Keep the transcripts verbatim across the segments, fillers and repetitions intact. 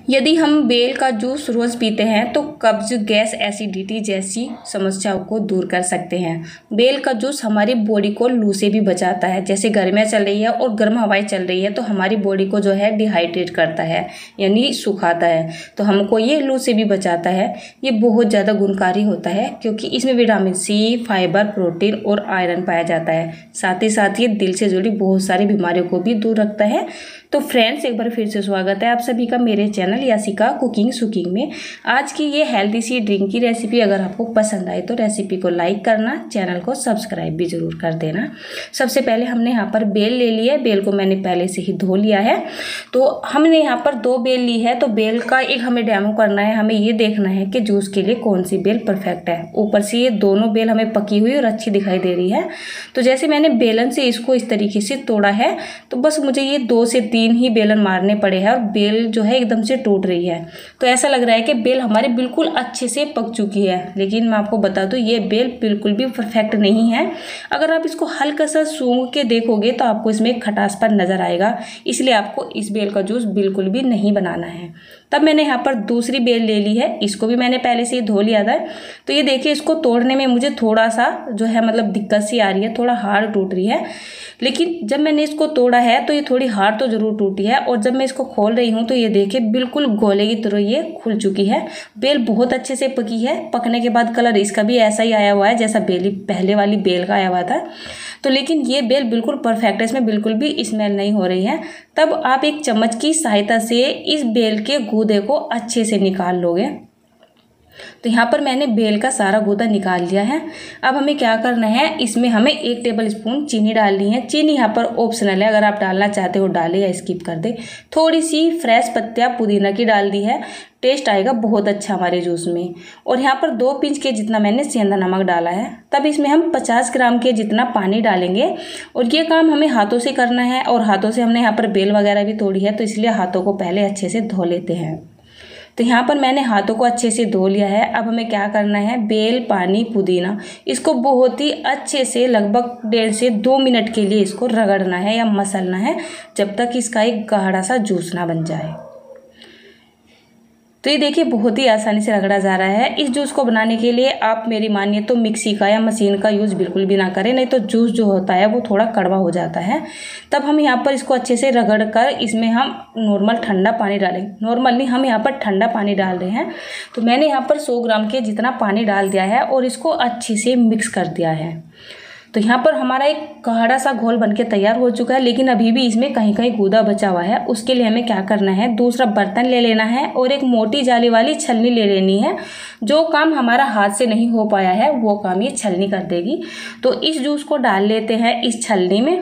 यदि हम बेल का जूस रोज़ पीते हैं तो कब्ज, गैस, एसिडिटी जैसी समस्याओं को दूर कर सकते हैं। बेल का जूस हमारी बॉडी को लू से भी बचाता है। जैसे गर्मियाँ चल रही है और गर्म हवाएं चल रही है तो हमारी बॉडी को जो है डिहाइड्रेट करता है, यानी सुखाता है, तो हमको ये लू से भी बचाता है। ये बहुत ज़्यादा गुणकारी होता है क्योंकि इसमें विटामिन सी, फाइबर, प्रोटीन और आयरन पाया जाता है। साथ ही साथ ये दिल से जुड़ी बहुत सारी बीमारियों को भी दूर रखता है। तो फ्रेंड्स, एक बार फिर से स्वागत है आप सभी का मेरे चैनल यासिका कुकिंग सुकिंग में। आज की ये हेल्दी सी ड्रिंक की रेसिपी अगर आपको पसंद आए तो रेसिपी को लाइक करना, चैनल को सब्सक्राइब भी ज़रूर कर देना। सबसे पहले हमने यहाँ पर बेल ले ली है। बेल को मैंने पहले से ही धो लिया है। तो हमने यहाँ पर दो बेल ली है, तो बेल का एक हमें डेमो करना है। हमें ये देखना है कि जूस के लिए कौन सी बेल परफेक्ट है। ऊपर से ये दोनों बेल हमें पकी हुई और अच्छी दिखाई दे रही है। तो जैसे मैंने बेलन से इसको इस तरीके से तोड़ा है, तो बस मुझे ये दो से तीन ही बेलन मारने पड़े हैं और बेल जो है एकदम से टूट रही है। तो ऐसा लग रहा है कि बेल हमारी बिल्कुल अच्छे से पक चुकी है, लेकिन मैं आपको बता दूं ये बेल बिल्कुल भी परफेक्ट नहीं है। अगर आप इसको हल्का सा सूंघ के देखोगे तो आपको इसमें एक खटासपन नज़र आएगा, इसलिए आपको इस बेल का जूस बिल्कुल भी नहीं बनाना है। तब मैंने यहाँ पर दूसरी बेल ले ली है। इसको भी मैंने पहले से ही धो लिया था। तो ये देखिए, इसको तोड़ने में मुझे थोड़ा सा जो है मतलब दिक्कत सी आ रही है, थोड़ा हार्ड टूट रही है। लेकिन जब मैंने इसको तोड़ा है तो ये थोड़ी हार्ड तो ज़रूर टूटी है, और जब मैं इसको खोल रही हूँ तो ये देखिए बिल्कुल गोले की तरह ये खुल चुकी है। बेल बहुत अच्छे से पकी है। पकने के बाद कलर इसका भी ऐसा ही आया हुआ है जैसा बेली पहले वाली बेल का आया हुआ था। तो लेकिन ये बेल बिल्कुल परफेक्ट है, इसमें बिल्कुल भी स्मेल नहीं हो रही है। तब आप एक चम्मच की सहायता से इस बेल के गूदे को अच्छे से निकाल लोगे। तो यहाँ पर मैंने बेल का सारा गूदा निकाल लिया है। अब हमें क्या करना है, इसमें हमें एक टेबल स्पून चीनी डालनी है। चीनी यहाँ पर ऑप्शनल है, अगर आप डालना चाहते हो डालें या स्किप कर दे। थोड़ी सी फ्रेश पत्तियाँ पुदीना की डाल दी है, टेस्ट आएगा बहुत अच्छा हमारे जूस में। और यहाँ पर दो पिंच के जितना मैंने सेंधा नमक डाला है। तब इसमें हम पचास ग्राम के जितना पानी डालेंगे, और ये काम हमें हाथों से करना है। और हाथों से हमने यहाँ पर बेल वगैरह भी तोड़ी है, तो इसलिए हाथों को पहले अच्छे से धो लेते हैं। तो यहाँ पर मैंने हाथों को अच्छे से धो लिया है। अब हमें क्या करना है, बेल, पानी, पुदीना, इसको बहुत ही अच्छे से लगभग डेढ़ से दो मिनट के लिए इसको रगड़ना है या मसलना है, जब तक इसका एक गाढ़ा सा जूस ना बन जाए। तो ये देखिए बहुत ही आसानी से रगड़ा जा रहा है। इस जूस को बनाने के लिए आप मेरी मानिए तो मिक्सी का या मशीन का यूज़ बिल्कुल भी ना करें, नहीं तो जूस जो होता है वो थोड़ा कड़वा हो जाता है। तब हम यहाँ पर इसको अच्छे से रगड़ कर इसमें हम नॉर्मल ठंडा पानी डालेंगे। नॉर्मल नहीं, हम यहाँ पर ठंडा पानी डाल रहे हैं। तो मैंने यहाँ पर सौ ग्राम के जितना पानी डाल दिया है और इसको अच्छे से मिक्स कर दिया है। तो यहाँ पर हमारा एक गाढ़ा सा घोल बनके तैयार हो चुका है, लेकिन अभी भी इसमें कहीं कहीं गूदा बचा हुआ है। उसके लिए हमें क्या करना है, दूसरा बर्तन ले लेना है और एक मोटी जाली वाली छलनी ले लेनी है। जो काम हमारा हाथ से नहीं हो पाया है वो काम ये छलनी कर देगी। तो इस जूस को डाल लेते हैं इस छलनी में,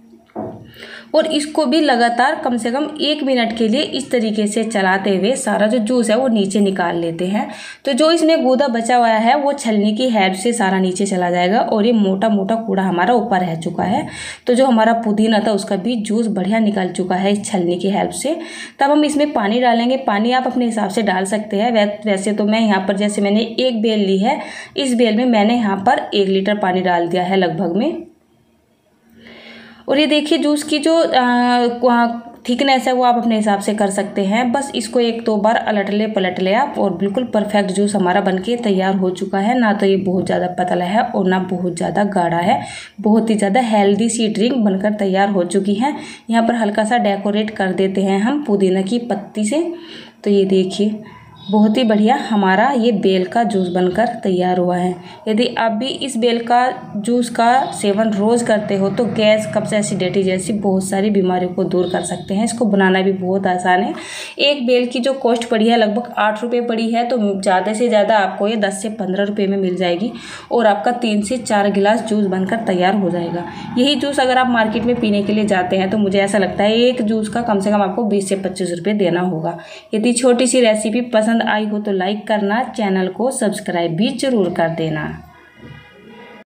और इसको भी लगातार कम से कम एक मिनट के लिए इस तरीके से चलाते हुए सारा जो जूस है वो नीचे निकाल लेते हैं। तो जो इसमें गूदा बचा हुआ है वो छलनी की हेल्प से सारा नीचे चला जाएगा, और ये मोटा मोटा कूड़ा हमारा ऊपर रह चुका है। तो जो हमारा पुदीना था उसका भी जूस बढ़िया निकल चुका है इस छलनी की हेल्प से। तब हम इसमें पानी डालेंगे। पानी आप अपने हिसाब से डाल सकते हैं। वैसे तो मैं यहाँ पर, जैसे मैंने एक बेल ली है, इस बेल में मैंने यहाँ पर एक लीटर पानी डाल दिया है लगभग में। और ये देखिए जूस की जो थिकनेस है वो आप अपने हिसाब से कर सकते हैं। बस इसको एक दो बार अलट ले पलट ले आप, और बिल्कुल परफेक्ट जूस हमारा बनके तैयार हो चुका है। ना तो ये बहुत ज़्यादा पतला है और ना बहुत ज़्यादा गाढ़ा है। बहुत ही ज़्यादा हेल्दी सी ड्रिंक बनकर तैयार हो चुकी है। यहाँ पर हल्का सा डेकोरेट कर देते हैं हम पुदीना की पत्ती से। तो ये देखिए बहुत ही बढ़िया हमारा ये बेल का जूस बनकर तैयार हुआ है। यदि आप भी इस बेल का जूस का सेवन रोज़ करते हो तो गैस, कब्ज़, एसिडिटी जैसी बहुत सारी बीमारियों को दूर कर सकते हैं। इसको बनाना भी बहुत आसान है। एक बेल की जो कॉस्ट पड़ी है लगभग आठ रुपये पड़ी है, तो ज़्यादा से ज़्यादा आपको ये दस से पंद्रह रुपये में मिल जाएगी, और आपका तीन से चार गिलास जूस बनकर तैयार हो जाएगा। यही जूस अगर आप मार्केट में पीने के लिए जाते हैं तो मुझे ऐसा लगता है एक जूस का कम से कम आपको बीस से पच्चीस रुपये देना होगा। यदि छोटी सी रेसिपी पसंद आई हो तो लाइक करना, चैनल को सब्सक्राइब भी जरूर कर देना।